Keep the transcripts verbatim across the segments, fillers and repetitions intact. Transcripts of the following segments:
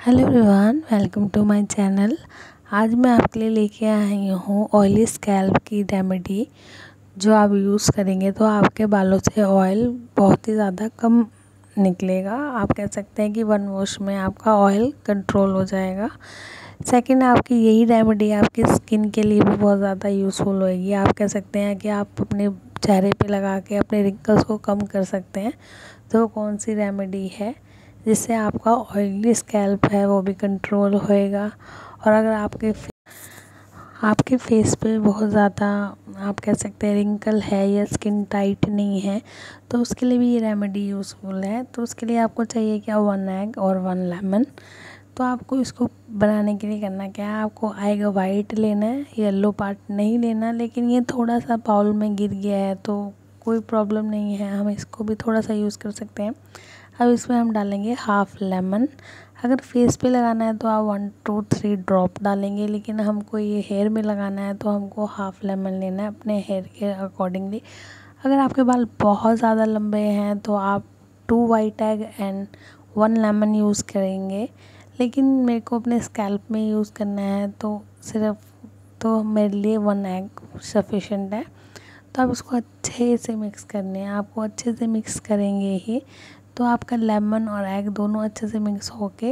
Hello everyone, welcome to my channel. आज मैं आपके लिए लेके आई हूँ ऑयली स्कैल्प की रेमेडी, जो आप यूज़ करेंगे तो आपके बालों से ऑयल बहुत ही ज़्यादा कम निकलेगा। आप कह सकते हैं कि वन वॉश में आपका ऑयल कंट्रोल हो जाएगा। सेकंड, आपकी यही रेमेडी आपकी स्किन के लिए भी बहुत ज़्यादा यूज़फुल होएगी। आप कह सकते हैं कि आप अपने चेहरे पे लगा के अपने रिंकल्स को कम कर सकते हैं। तो कौन सी रेमेडी है जिससे आपका ऑयली स्कैल्प है वो भी कंट्रोल होएगा। और अगर आपके आपके फेस पे बहुत ज़्यादा आप कह सकते हैं रिंकल है या स्किन टाइट नहीं है, तो उसके लिए भी ये रेमेडी यूज़फुल है। तो उसके लिए आपको चाहिए क्या, वन एग और वन लेमन। तो आपको इसको बनाने के लिए करना क्या है, आपको एग वाइट लेना है, येलो पार्ट नहीं लेना। लेकिन ये थोड़ा सा बाउल में गिर गया है तो कोई प्रॉब्लम नहीं है, हम इसको भी थोड़ा सा यूज़ कर सकते हैं। अब इसमें हम डालेंगे हाफ़ लेमन। अगर फेस पे लगाना है तो आप वन टू थ्री ड्रॉप डालेंगे, लेकिन हमको ये हेयर में लगाना है तो हमको हाफ़ लेमन लेना है अपने हेयर के अकॉर्डिंगली। अगर आपके बाल बहुत ज़्यादा लंबे हैं तो आप two white egg and one lemon use करेंगे, लेकिन मेरे को अपने स्कैल्प में यूज़ करना है तो सिर्फ तो मेरे लिए वन एग सफिशेंट है। तो आप इसको अच्छे से मिक्स करने हैं, आपको अच्छे से मिक्स करेंगे ही तो आपका लेमन और एग दोनों अच्छे से मिक्स होके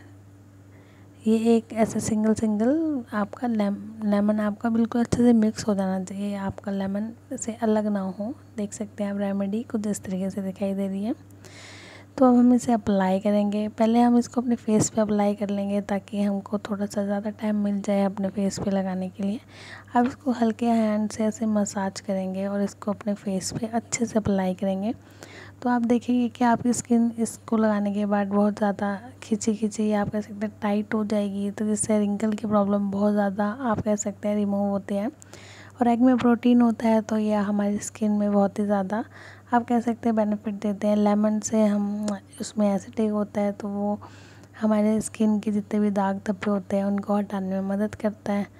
ये एक ऐसे सिंगल सिंगल आपका लेम लेमन आपका बिल्कुल अच्छे से मिक्स हो जाना चाहिए, आपका लेमन से अलग ना हो। देख सकते हैं आप रेमेडी कुछ इस तरीके से दिखाई दे रही है। तो अब हम इसे अप्लाई करेंगे। पहले हम इसको अपने फेस पे अप्लाई कर लेंगे ताकि हमको थोड़ा सा ज़्यादा टाइम मिल जाए अपने फेस पे लगाने के लिए। अब इसको हल्के हैंड से ऐसे मसाज करेंगे और इसको अपने फेस पे अच्छे से अप्लाई करेंगे। तो आप देखेंगे कि आपकी स्किन इसको लगाने के बाद बहुत ज़्यादा खिंची खिंची आप कह सकते हैं टाइट हो जाएगी, तो जिससे रिंकल की प्रॉब्लम बहुत ज़्यादा आप कह सकते हैं रिमूव होते हैं। और एग में प्रोटीन होता है तो यह हमारी स्किन में बहुत ही ज़्यादा आप कह सकते हैं बेनिफिट देते हैं। लेमन से हम उसमें एसिडिक होता है तो वो हमारे स्किन के जितने भी दाग धब्बे होते हैं उनको हटाने में मदद करता है।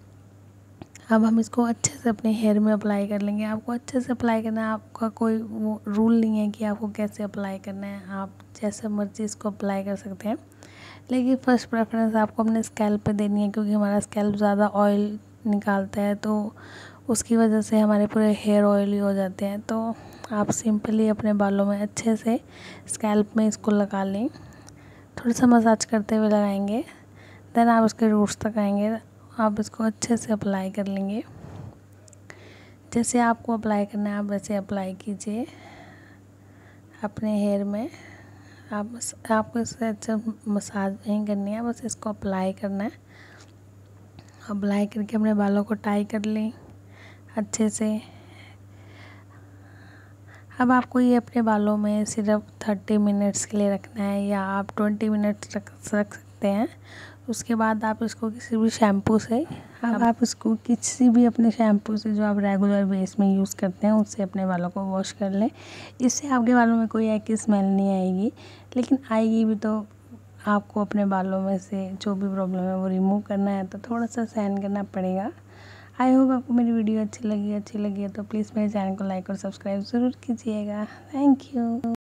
अब हम इसको अच्छे से अपने हेयर में अप्लाई कर लेंगे। आपको अच्छे से अप्लाई करना है, आपका कोई वो रूल नहीं है कि आपको कैसे अप्लाई करना है, आप जैसे मर्ज़ी इसको अप्लाई कर सकते हैं। लेकिन फ़र्स्ट प्रेफरेंस आपको अपने स्कैल्प पे देनी है, क्योंकि हमारा स्कैल्प ज़्यादा ऑयल निकालता है तो उसकी वजह से हमारे पूरे हेयर ऑयली हो जाते हैं। तो आप सिंपली अपने बालों में अच्छे से स्कैल्प में इसको लगा लें, थोड़ा सा मसाज करते हुए लगाएंगे। देन आप उसके रूट्स तक आएंगे, आप इसको अच्छे से अप्लाई कर लेंगे। जैसे आपको अप्लाई करना है आप वैसे अप्लाई कीजिए अपने हेयर में। आप आपको इससे अच्छा मसाज नहीं करनी है, बस इसको अप्लाई करना है। अप्लाई करके अपने बालों को टाई कर लें अच्छे से। अब आपको ये अपने बालों में सिर्फ थर्टी मिनट्स के लिए रखना है या आप ट्वेंटी मिनट्स रख रख सकते हैं। उसके बाद आप इसको किसी भी शैम्पू से अब आप इसको किसी भी अपने शैम्पू से जो आप रेगुलर बेस में यूज़ करते हैं उससे अपने बालों को वॉश कर लें। इससे आपके बालों में कोई ऐसी स्मेल नहीं आएगी, लेकिन आएगी भी तो आपको अपने बालों में से जो भी प्रॉब्लम है वो रिमूव करना है तो थोड़ा सा सहन करना पड़ेगा। आई होप आपको मेरी वीडियो अच्छी लगी अच्छी लगी है तो प्लीज़ मेरे चैनल को लाइक और सब्सक्राइब ज़रूर कीजिएगा। Thank you.